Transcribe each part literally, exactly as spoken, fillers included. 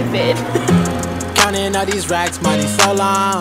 เฟซ Counting all these racks, money so long.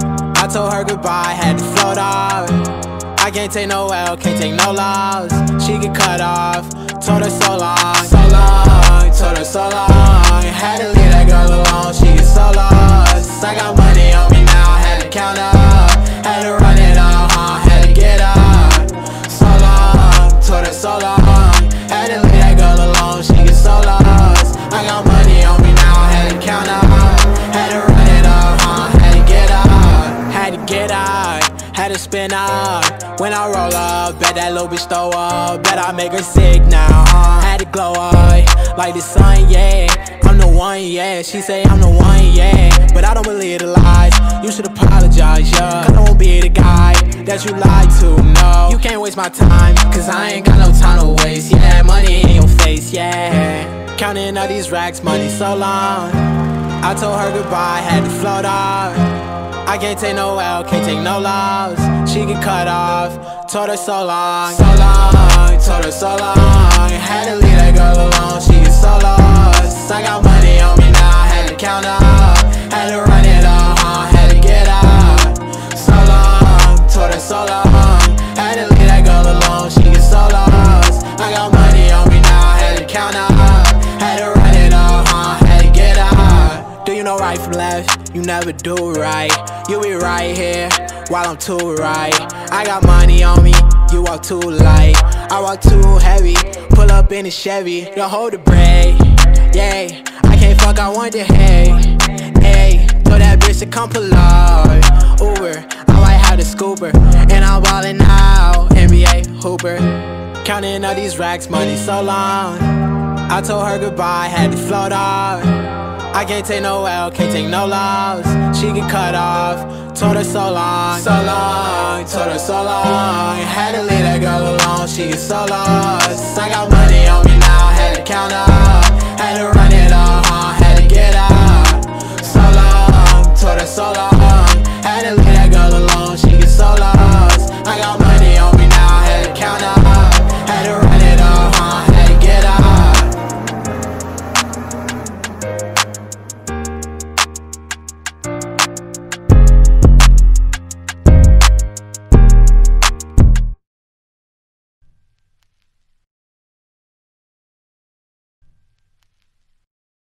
I told her goodbye, had to float off. I can't take no L, can't take no loss. She get cut off, told her so long, so long, told her so long. Had to leave that girl alone, she get so lost. I got money on me now, had to count up, had to run it up, huh? Had to get up. So long, told her so long. Had to leave that girl alone, she get so lost. I got money on me now, had to count up, had to run it up, huh? Had to get up, had to get out, had to spin up. When I roll up, bet that little bitch throw up. Bet I make her sick now, huh? Had to glow up like the sun, yeah. I'm the one, yeah. She say I'm the one, yeah. But I don't believe the lies. You should apologize, yeah. Cause I won't be the guy that you lied to, no. You can't waste my time, cause I ain't got no time to waste, yeah. Money in your face, yeah. Counting all these racks, money so long. I told her goodbye, had to float off. I can't take no L, can't take no loss. She get cut off, told her so long, so long, told her so long. Had to leave that girl alone, she get so lost. I got money on me now, had to count up, had to run it up, huh? Had to get out. So long, told her so long. Had to leave that girl alone, she get so lost. I got money on me now, had to count up, had to run it up, huh? Had to get out. Do you know right from left? You never do right. You be right here while I'm too right. I got money on me, you walk too light. I walk too heavy, pull up in a Chevy. You hold the brake, yeah. I can't fuck, I want the hay, hey. Told that bitch to come pull up, Uber. I might have the scooper, and I'm ballin' out, N B A hooper. Counting all these racks, money so long. I told her goodbye, had to float off. I can't take no L, can't take no loss. She get cut off, told her so long, so long, told her so long. Had to leave that girl alone, she get so lost. I got money on me now, had to count up, had to run